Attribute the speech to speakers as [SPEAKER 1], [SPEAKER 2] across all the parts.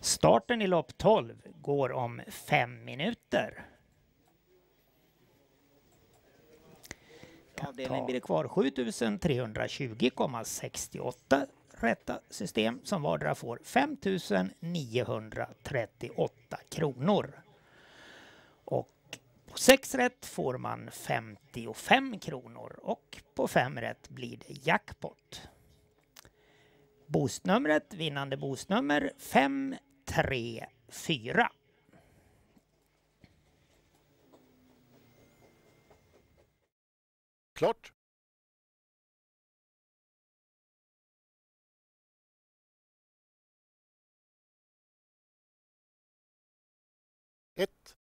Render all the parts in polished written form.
[SPEAKER 1] Starten i lopp 12 går om 5 minuter. Avdelningen blir kvar 7320,68 rätta system som vardera får 5938 kronor. Och på 6 rätt får man 55 kronor och på 5 rätt blir det jackpot. Boostnumret, vinnande boostnummer 534.
[SPEAKER 2] Klart. Ett.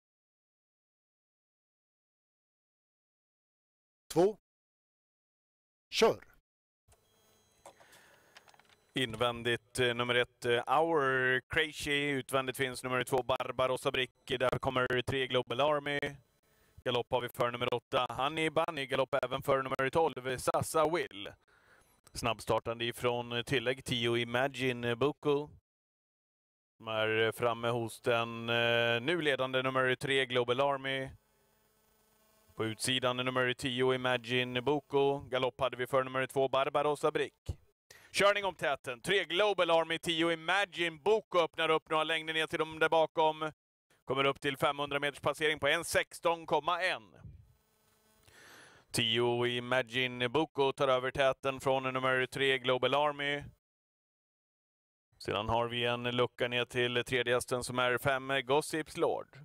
[SPEAKER 2] 2. Kör.
[SPEAKER 3] Invändigt nummer 1 Our Crazy, utvändigt finns nummer 2 Barbarossa Brick, där kommer 3 Global Army. Galopp har vi för nummer 8 Honey Bunny, galopp även för nummer 12 Sassa Will. Snabbstartande ifrån tillägg 10 Imagine Buko. De är framme hos den nu ledande nummer 3 Global Army. På utsidan nummer 10 Imagine Buko. Galopp hade vi för nummer 2 Barbarossa Brick. Körning om täten. 3 Global Army, 10 Imagine Buko öppnar upp några längder ner till dem där bakom. Kommer upp till 500 meters passering på 1.16,1. 10 Imagine Buko tar över täten från nummer 3 Global Army. Sedan har vi en lucka ner till tredje hästen som är 5 Gossips Lord.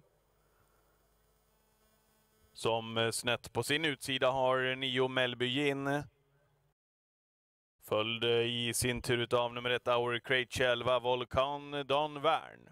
[SPEAKER 3] Som snett på sin utsida har 9 Melby Gin. Följd i sin tur av nummer 1 Our Crate 11 Volcan Don Värn.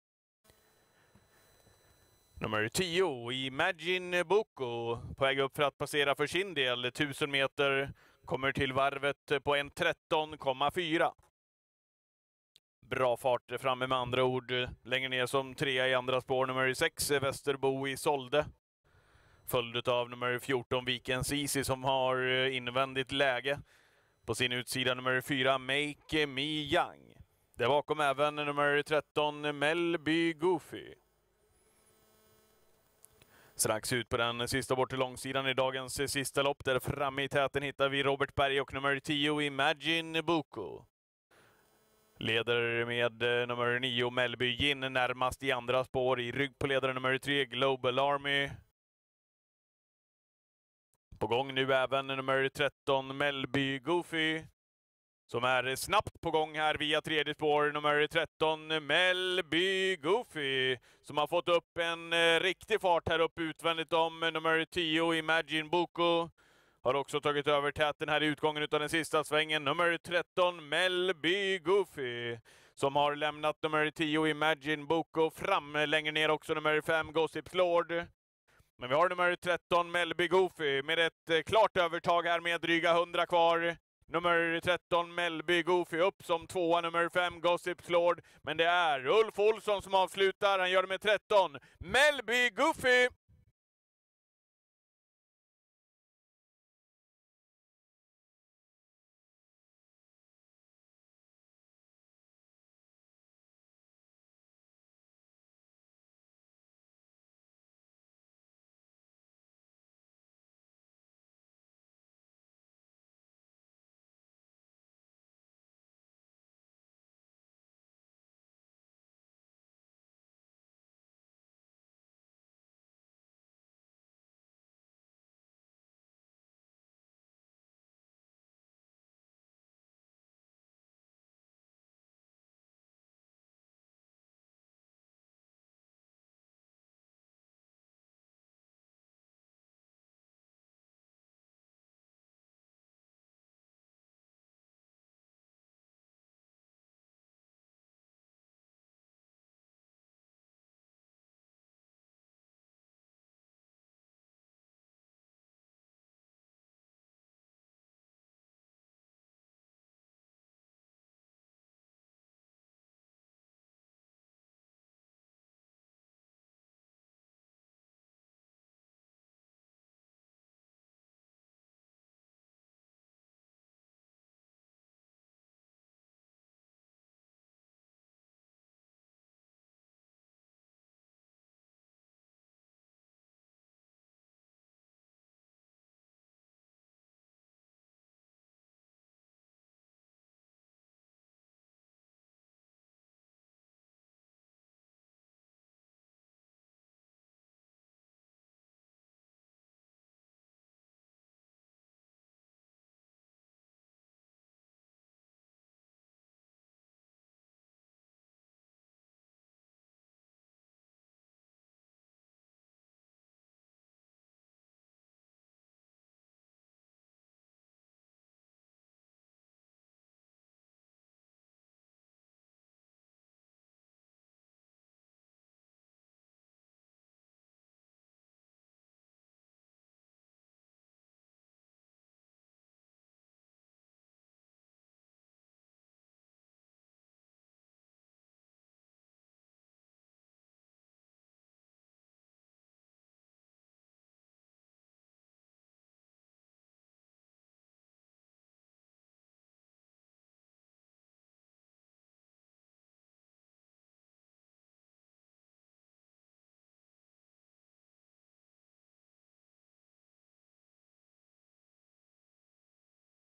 [SPEAKER 3] Nummer 10 Imagine Buko på väg upp för att passera för sin del 1000 meter. Kommer till varvet på 1.13,4. Bra fart framme med andra ord. Längre ner som 3 i andra spår nummer 6 Västerbo i Solde. Följd av nummer 14 Vikens Easy som har invändigt läge. På sin utsida nummer 4 Make Me Young. Där bakom även nummer 13 Melby Goofy. Strax ut på den sista bort till långsidan i dagens sista lopp. Där framme i täten hittar vi Robert Berg och nummer 10 Imagine Buko. Leder med nummer 9 Melby Gin närmast i andra spår. I rygg på ledare nummer 3 Global Army. På gång nu även nummer 13 Melby Goofy. Som är snabbt på gång här via tredje spår. Nummer 13 Melby Goofy. Som har fått upp en riktig fart här uppe utvändigt om nummer 10 Imagine Buko. Har också tagit över täten här i utgången av den sista svängen. Nummer 13 Melby Goofy. Som har lämnat nummer 10 Imagine Buko fram. Längre ner också nummer 5 Gossips Lord. Men vi har nummer 13 Melby Goofy med ett klart övertag här med dryga 100 kvar. Nummer 13 Melby Goofy upp som tvåa, nummer 5 Gossips Lord. Men det är Ulf Olsson som avslutar, han gör det med 13 Melby Goofy.